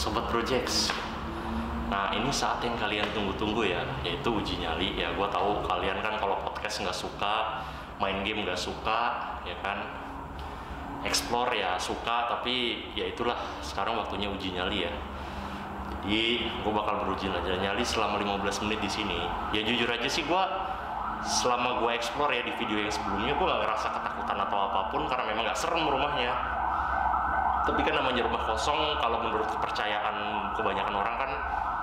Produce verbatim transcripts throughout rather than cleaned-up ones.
Sobat Projects. Nah, ini saat yang kalian tunggu-tunggu ya, yaitu uji nyali. Ya, gue tahu kalian kan kalau podcast nggak suka, main game nggak suka, ya kan, explore ya suka, tapi ya itulah sekarang waktunya uji nyali ya. Jadi gue bakal beruji nyali selama lima belas menit di sini. Ya jujur aja sih gue selama gue explore ya di video yang sebelumnya gue nggak ngerasa ketakutan atau apapun karena memang nggak serem rumahnya. Tapi kan namanya rumah kosong, kalau menurut kepercayaan kebanyakan orang kan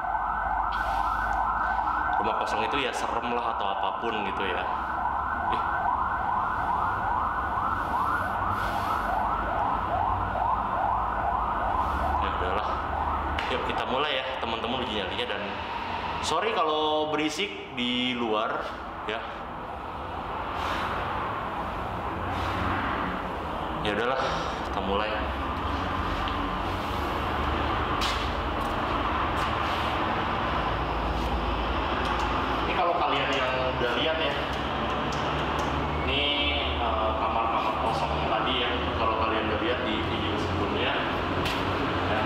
rumah kosong itu ya serem lah atau apapun gitu ya. Eh. Ya udahlah, yuk kita mulai ya teman-teman uji nyalinya. Dan sorry kalau berisik di luar ya. Ya udahlah, kita mulai. Kalau kalian yang udah lihat ya, ini uh, kamar-kamar kosong tadi ya, kalau kalian udah lihat di video sebelumnya ya.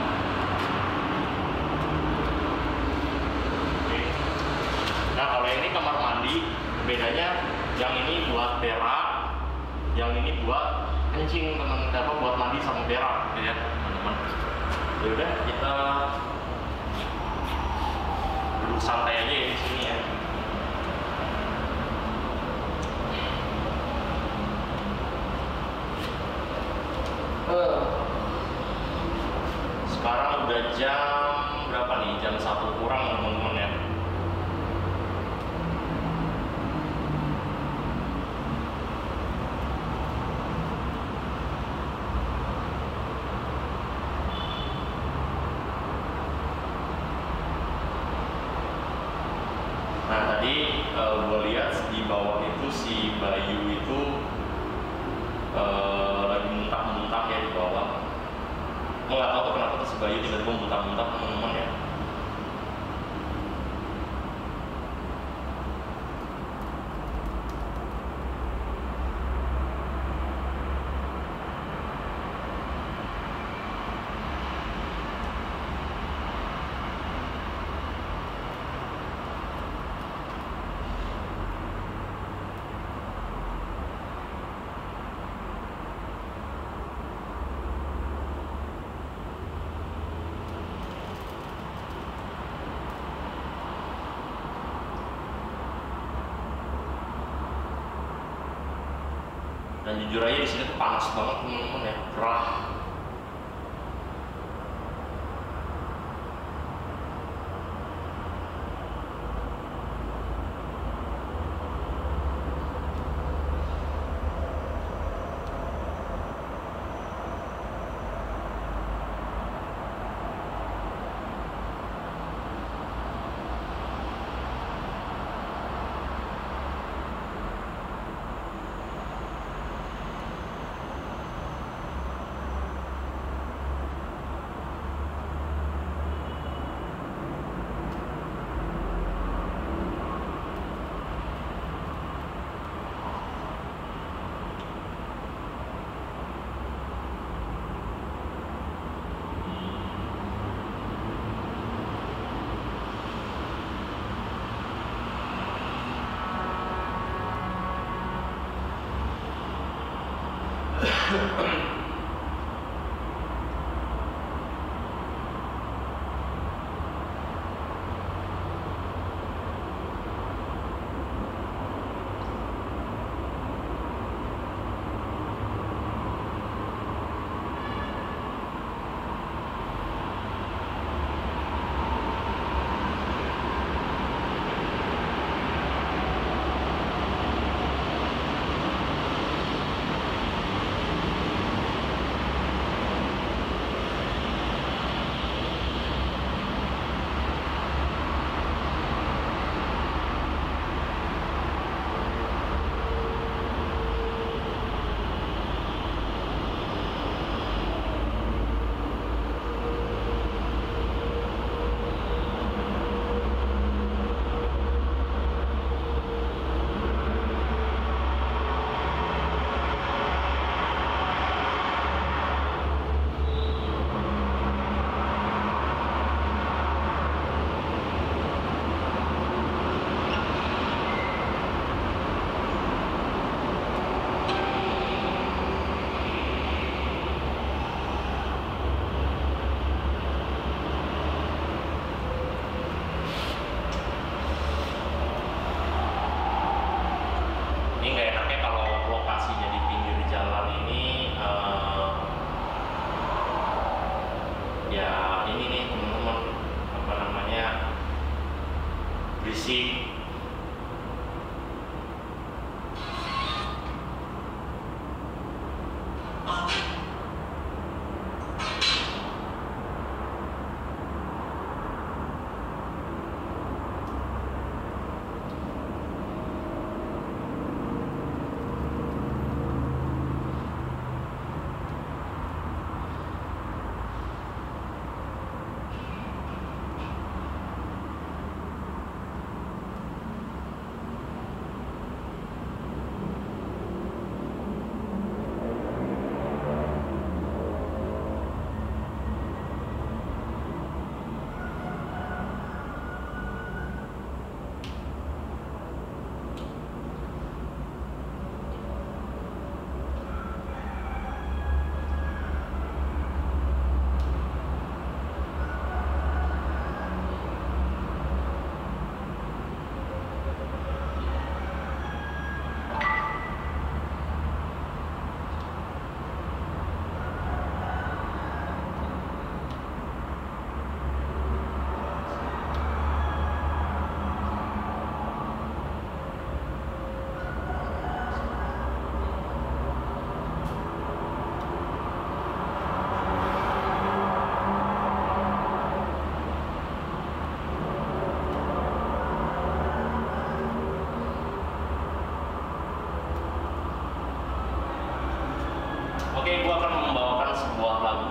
Oke. Nah kalau ini kamar mandi, bedanya yang ini buat berak, yang ini buat kencing teman-teman, apa buat mandi sama berak ya teman-teman. Ya udah, kita duduk santai aja ya di sini ya. Sekarang udah jam berapa nih? Jam satu kurang teman-teman ya. Nah tadi uh, gue lihat di bawah itu si Bayu itu uh, lagi muntah-muntah ya di bawah. Gue nggak tahu kenapa tuh si Bayu tiba-tiba muntah-muntah teman-teman ya. Dan jujur aja di sini tuh panas banget teman-teman ya, gerah.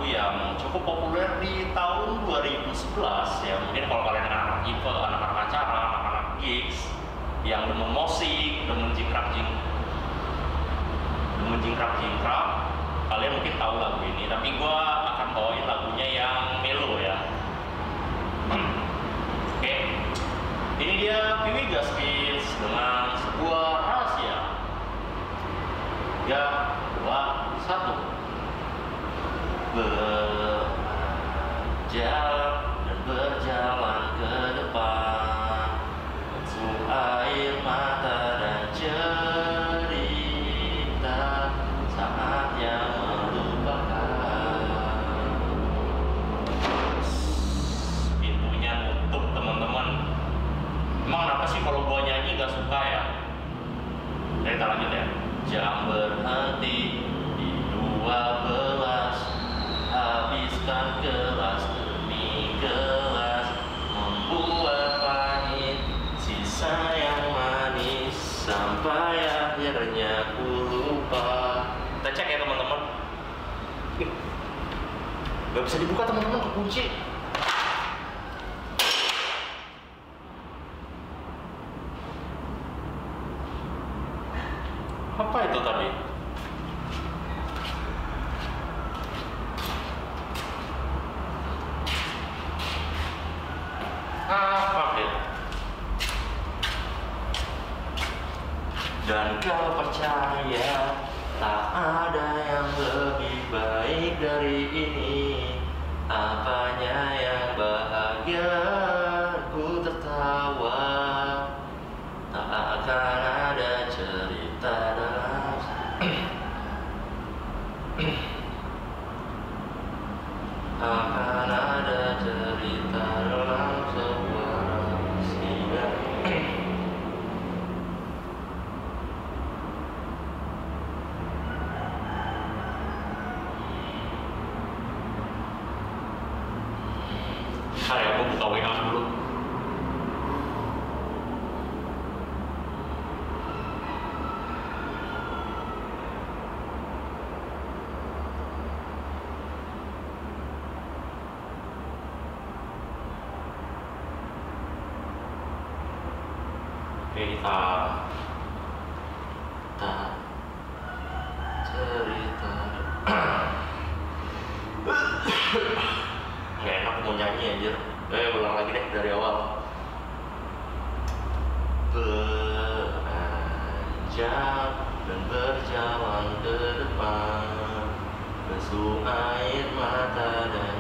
lagu yang cukup populer di tahun dua ribu sebelas ya. Mungkin kalau kalian anak-anak event, anak-anak acara, anak-anak gigs yang demen musik, demen jingkrak jing demen jingkrak jingkrak kalian mungkin tahu lagu ini, tapi gue akan bawain lagunya yang melo ya. Oke, ini dia Piwi Gaskins dengan sebuah rahasia. Tiga, dua, satu. Berjalan dan berjalan ke depan, basuh air mata dan cerita saatnya melupakan. Pintunya nutup teman-teman. Emang kenapa sih kalau gua nyanyi gak suka ya? Kita lanjut ya. Jam berhenti di dua belas, habiskan gelas demi gelas, membuat pahit sisa yang manis, sampai akhirnya ku lupa. Kita cek ya teman-teman. Gak bisa dibuka teman-teman, kekunci. Apa itu tadi? Apa itu? Dan kau percaya tak ada yang lebih baik dari ini. Apanya yang bahagia ku tertawa, tak akan ada cerita dalam akan ada cerita dalam sebuah rahasia. Hai, aku buka W A dulu. Oke, kita tak cerita. Nggak enak mau nyanyi anjir. Eh, ulang lagi deh dari awal. Beranjak dan berjalan ke depan, basuh air mata dan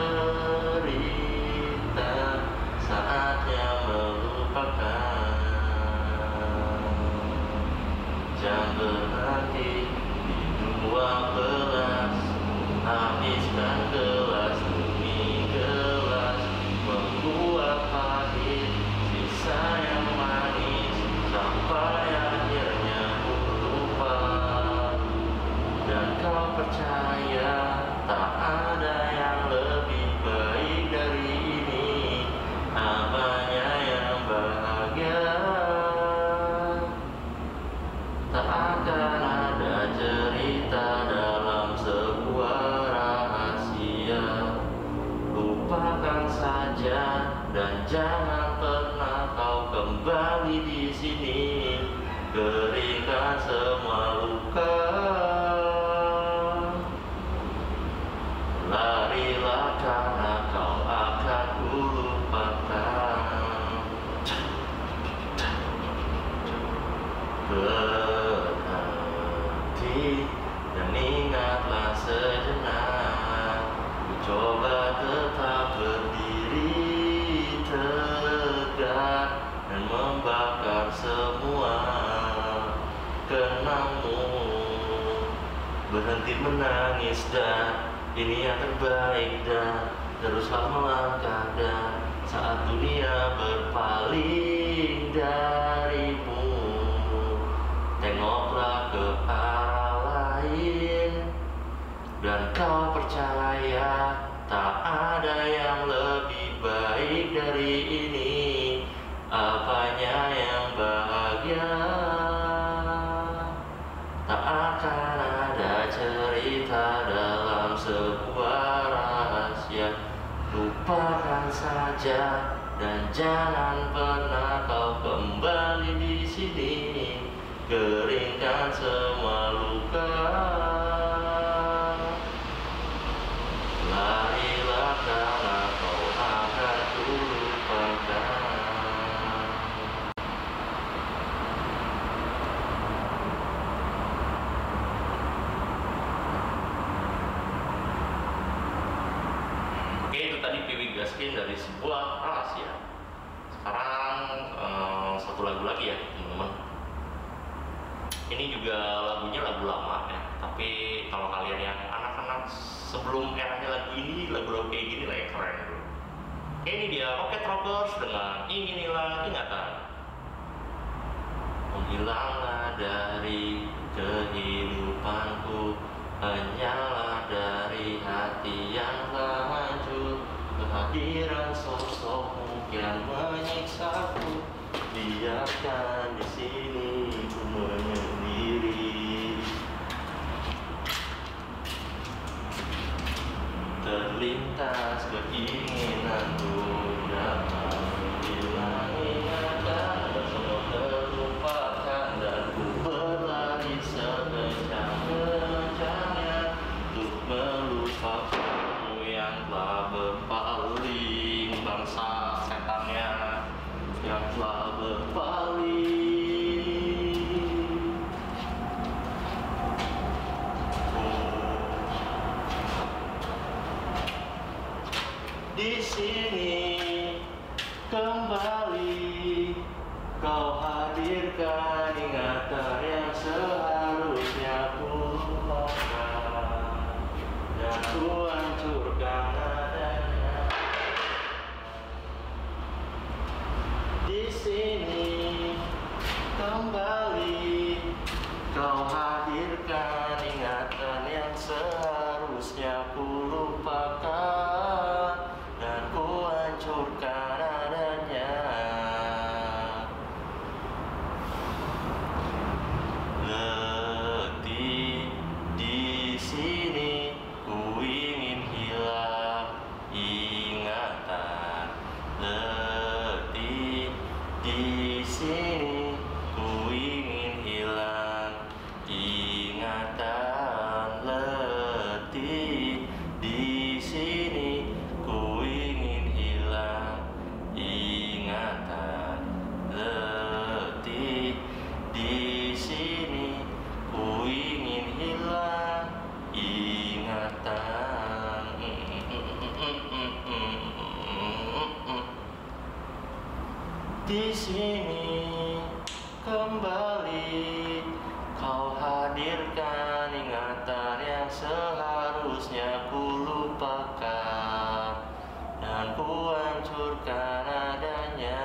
cerita saatnya melupakan. Jam berhenti di dua belas, habiskan gelas demi gelas, membuat pahit sisa yang manis, sampai akhirnya ku lupa. Dan kau percaya tak ada yang lebih baik dari ini. Apanya yang bahagia, tak akan ada cerita dalam sebuah rahasia. Lupakan saja dan jangan pernah kau kembali di sini. Keringkan semua luka, larilah karena kau akan ku lupakan. Berhenti dan ingatlah sejenak. Ku coba tetap berdiri tegak dan membakar semua kenangmu. Berhenti menangis dan ini yang terbaik, dan teruslah melangkah. Dan saat dunia berpaling darimu, tengoklah ke arah lain, dan kau percaya tak ada yang lebih baik dari ini. Apanya yang bahagia, tak akan ada cerita dalam sebuah saja dan jangan pernah kau kembali di sini. Keringkan semua luka, larilah karena kau akan kulupakan. Oke, itu tadi Piwi Gaskin dari Sebuah Rahasia. Sekarang eh, satu lagu lagi ya teman-teman. Ini juga lagunya lagu lama ya, tapi kalau kalian yang anak-anak sebelum eranya lagu ini, lagu-lagu kayak gini lah yang keren bro. Oke, ini dia Rocket Rockers dengan Inginilah Ingatan. Menghilanglah dari kehidupanku, hanyalah dari hati yang telah hancur. Kehadiran sosokmu yang menyiksaku, biarkan di sini ku menyendiri. Terlintas keinginanku dapat hilang ingatan, semua terlupakan dan ku berlari sekencang-kencangnya untuk melupakanmu yang telah berpaling. Bangsa setannya yang telah berpaling. Di sini kembali kau hadirkan ingatan yang seharusnya ku lupakan dan ku hancurkan adanya. Di sini kembali kau hadirkan ingatan yang seharusnya ku lupakan dan ku hancurkan adanya. Letih di sini ku ingin hilang ingatan. Letih di sini ku ingin hilang ingatan. Letih di sini ku ingin hilang ingatan. Letih di sini ku ingin hilang ingatan. Di sini kembali kau hadirkan ingatan yang seharusnya ku lupakan dan ku hancurkan adanya.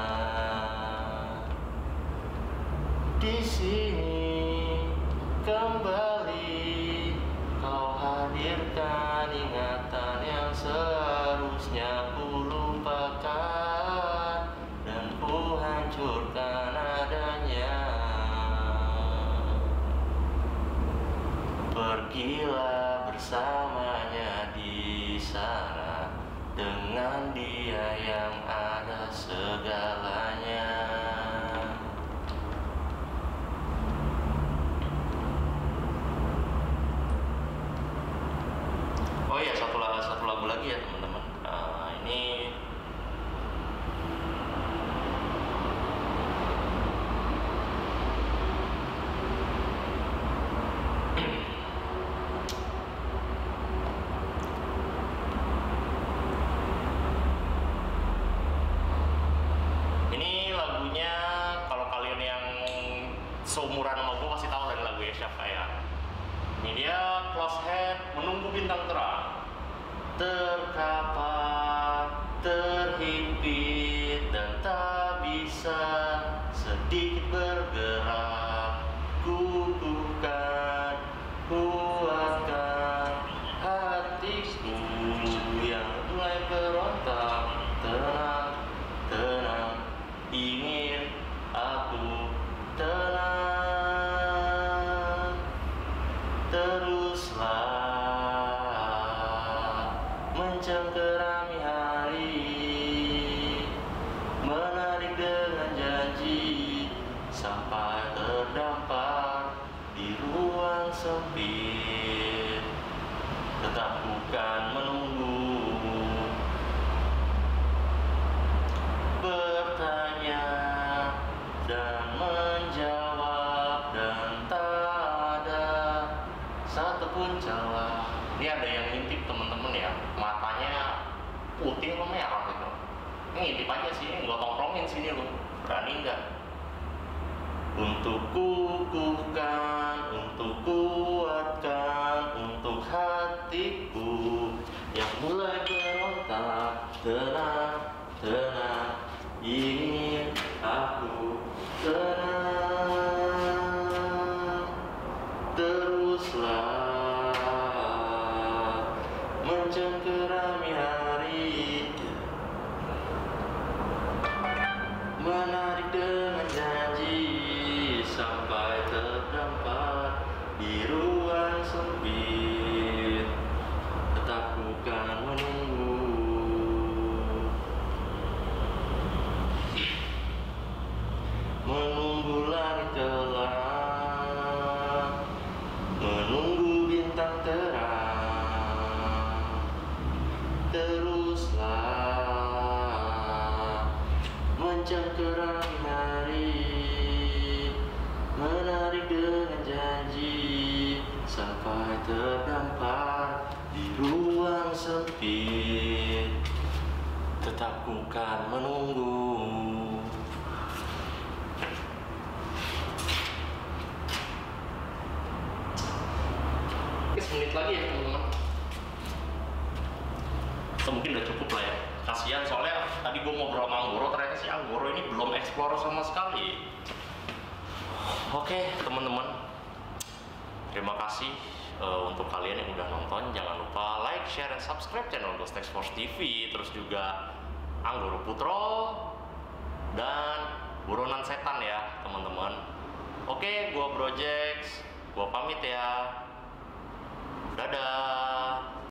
Di sini kembali kau hadirkan ingatan yang seharusnya ku lupakan dan ku hancurkan adanya. Pergilah bersamanya di sana, dengan dia yang ada segalanya. Oh iya, satu lagu, satu lagu lagi ya teman-teman. Nah, ini ini lagunya kalau kalian yang seumuran sama gue pasti tahu dari lagunya siapa ya. Ini dia Close Head, Menunggu Bintang Terang. Terkapar, terhimpit dan tak bisa sedikit bergerak. Kukuhkan, kuatkan hatiku yang mulai berontak. Tenang, tenang, ingin aku tenang. Teruslah mencengkerami hari, sampai terdampar di ruang sempit. Tetap bukan menunggu, bertanya dan menjawab, dan tak ada satupun jawab. Ini ada yang ngintip temen-temen ya, matanya putih atau merah gitu. Ini ngintip aja sini, gua tongkrongin sini lo, berani nggak? Untuk kukuhkan, untuk kuatkan, untuk hatiku yang mulai berontak, tenang, tenang, ingin aku tenang. Teruslah mencengkerami hari, menarik dengan janji sampai terdampar di ruang sempit. Tetap bukan menunggu, menunggu langit gelap, menunggu bintang terang. Teruslah mencengkerami hari, menarik dengan janji sampai terdampar di ruang sempit. Tetap bukan menunggu. Semenit lagi ya teman-teman. So, mungkin udah cukup lah ya. Kasihan soalnya tadi gue ngobrol sama Anggoro, ternyata si Anggoro ini belum explore sama sekali. Oke teman-teman, terima kasih uh, untuk kalian yang udah nonton. Jangan lupa like, share, dan subscribe channel Ghost X Force T V. Terus juga Anggoro Putro dan Buronan Setan ya teman-teman. Oke, gua Brojex, gua pamit ya. Dadah.